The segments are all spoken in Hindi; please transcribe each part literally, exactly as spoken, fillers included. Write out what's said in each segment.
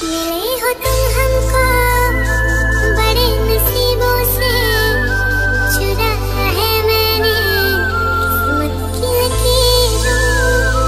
मिले हो तुम हमको बड़े नसीबों से, चुराया है मैंने किस्मत की लकीरों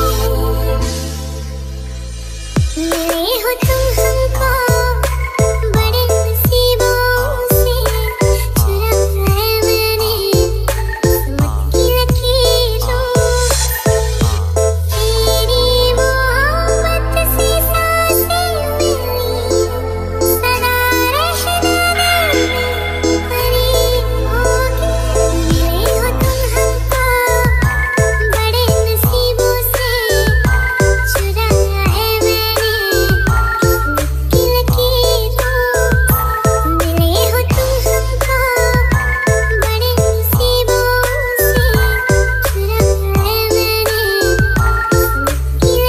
से। मिले हो तुम हमको बड़े नसीबों से, चुराया है मैंने किस्मत की लकीरों से। तेरी मोहब्बत से सांसें मिली, सदा रहना मेरे करीब होगी। मिले हो तुम हमको बड़े नसीबों से, चुराया है मैंने किस्मत की लकीरों से। मिले हो तुम हमको बड़े नसीबों से, चुराया है मैंने किस्मत की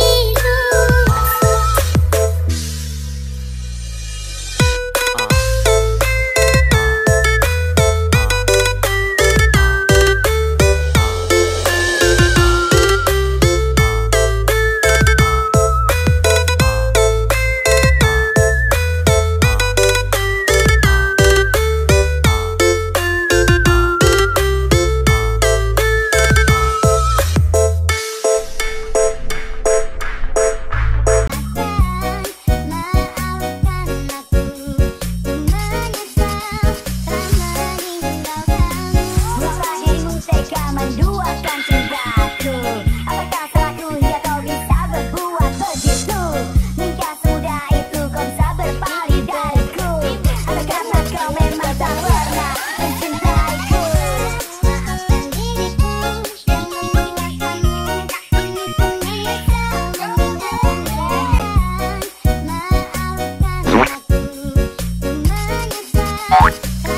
menduakan cintaku. Apakah salahku hingga kau bisa berbuat begitu? Nikah semudah itu kau bisa berpaling dariku. Atau karena kau memang tak pernah mencintaiku? Maafkan diriku yang memindahkanmu, ini pun menyesal mudah-mudahan. Maafkan aku, ku menyesal.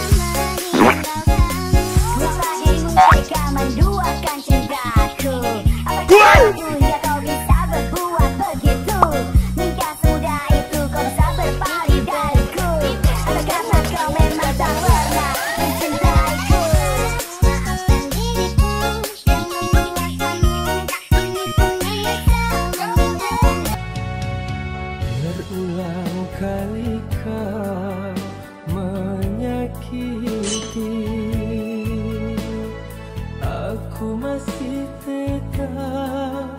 Menduakan cintaku. Apakah salahku hingga kau bisa berbuat begitu? Nikah semudah itu kau bisa berpaling dariku. Atau karena kau memang tak pernah mencintaiku? Maafkan diriku yang memindahkanmu, ini pun menyesal mudah-mudahan. Berulang kali kau menyakiti, aku masih tetap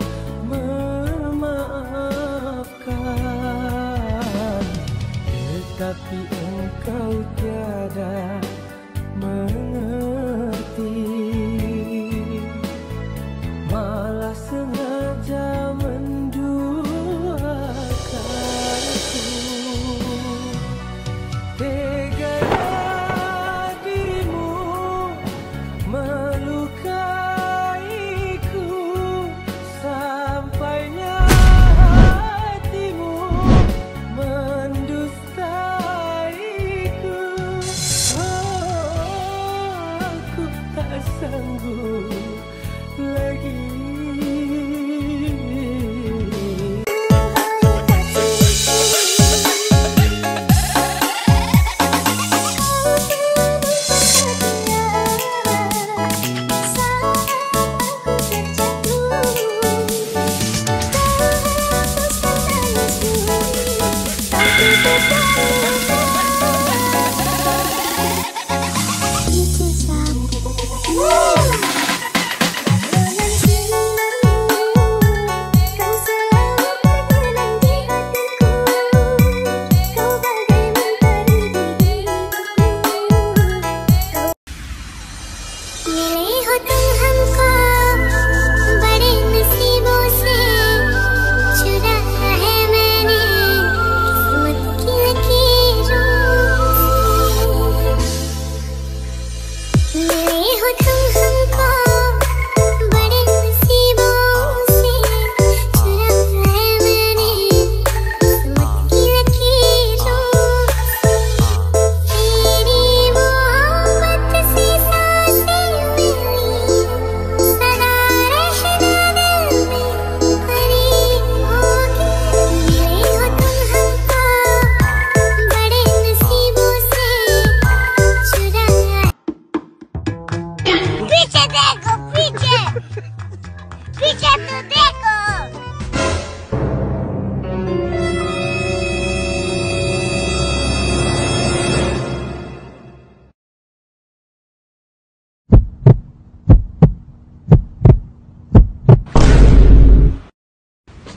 memaafkan. Tetapi engkau tiada mengerti, malah sengaja menduakanku. Teganya dirimu melukaiku, sampainya hatimu mendustaiku. Oh,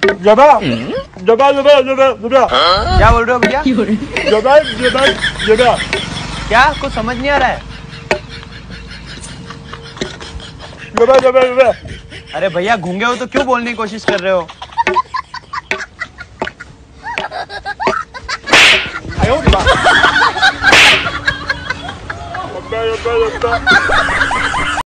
जबा जबा जबा जबा जबा क्या बोल रहे हो भैया? जबा जबा जबा क्या कुछ समझ नहीं आ रहा है? जबा जबा जबा। अरे भैया गूंगे हो तो क्यों बोलने की कोशिश कर रहे हो? जबा जबा जबा